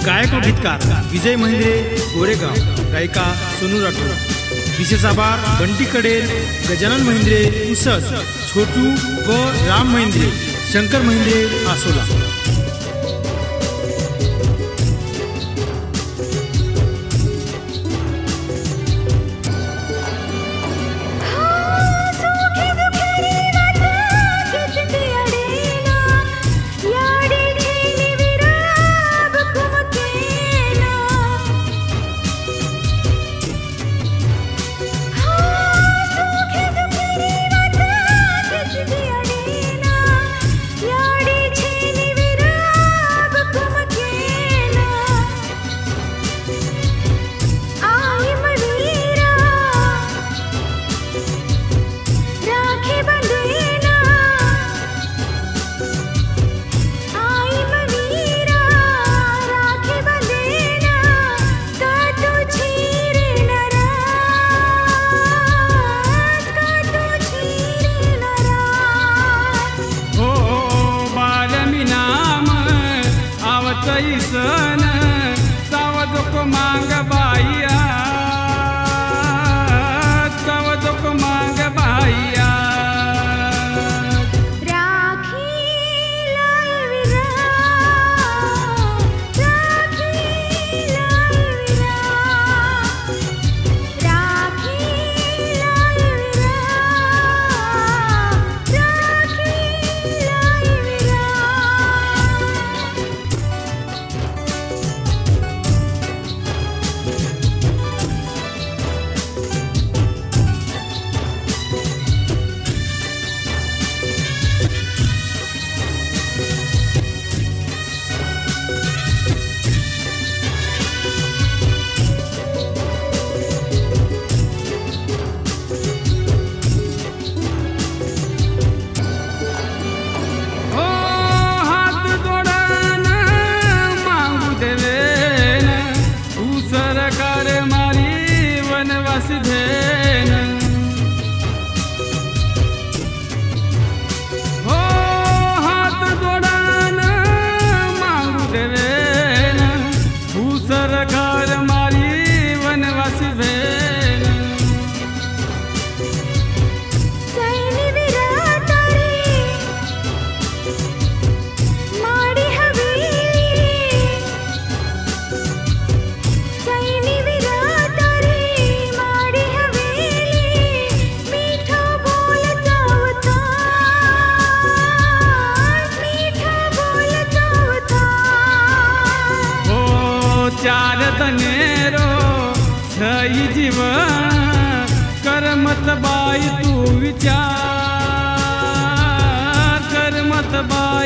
गायक व गीतकार विजय महिंद्रे गोरेगाव, गायिका सोनू राठोड। विशेष आभार बंटी कडेल, गजानन महिंद्रे उसद, छोटू व राम महिंद्रे, शंकर महिंद्रे आसोला। सन सावध को मांग बाइया, सावध को मांग बाइया। राखी लाई विरा, राखी लाई विरा, राखी लाई विरा, राखी लाई विरा। हो हाथ जोड़ान मांगू देवेन, तू सरकार मारी वनवासी भेन। सैनी विरा तारी माड़ी हवेली, सैनी विरा तारी माड़ी हवेली, मीठा बोल जावता, मीठा बोल जावता। हो चार तनेरो छई जीवन, कर मत बाई तू विचार, कर मत बाई